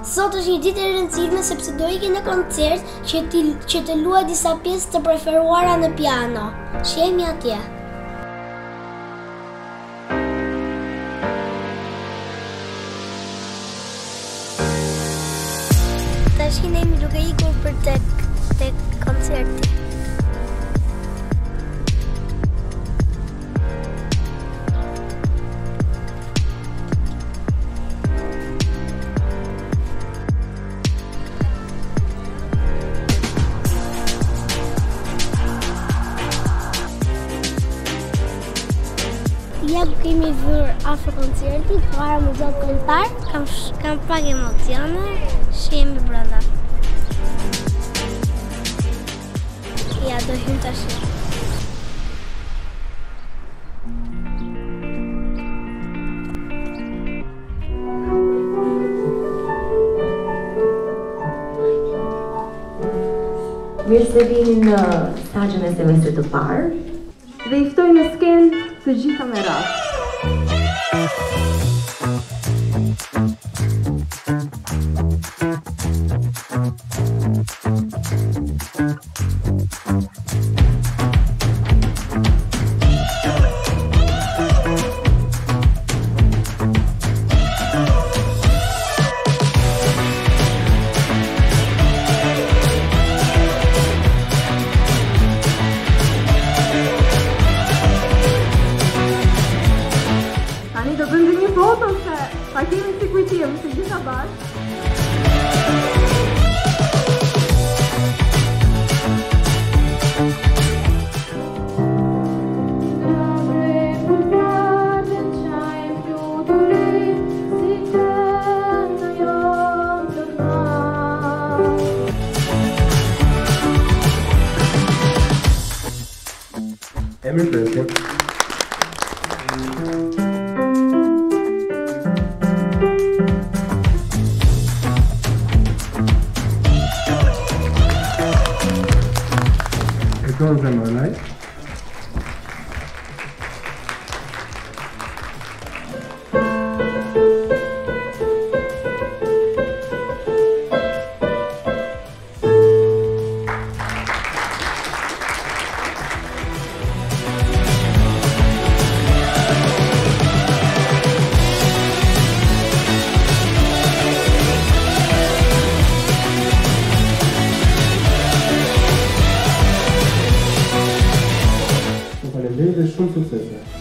Sot është një ditë e rëndësishme sepse do iki në koncert që të luaj disa pjesë të preferuara në piano. Shihemi atje. Tash jemi duke ikur për tek koncerti. Ja kemi vërë afër koncertit, para Muzeut Kombëtar, kam pak emocione, shihemi brenda. Ja, do hym tash. Mirë se vini në stazhin e semestrit të parë. Dhe i ftoj në skenë të gjitha me radhë. Tani do bëjmë një foto se ta kemi si kujtim të gjitha bashkë. Emri Presley. Zemërlaj. Faleminderit dhe shumë suksese.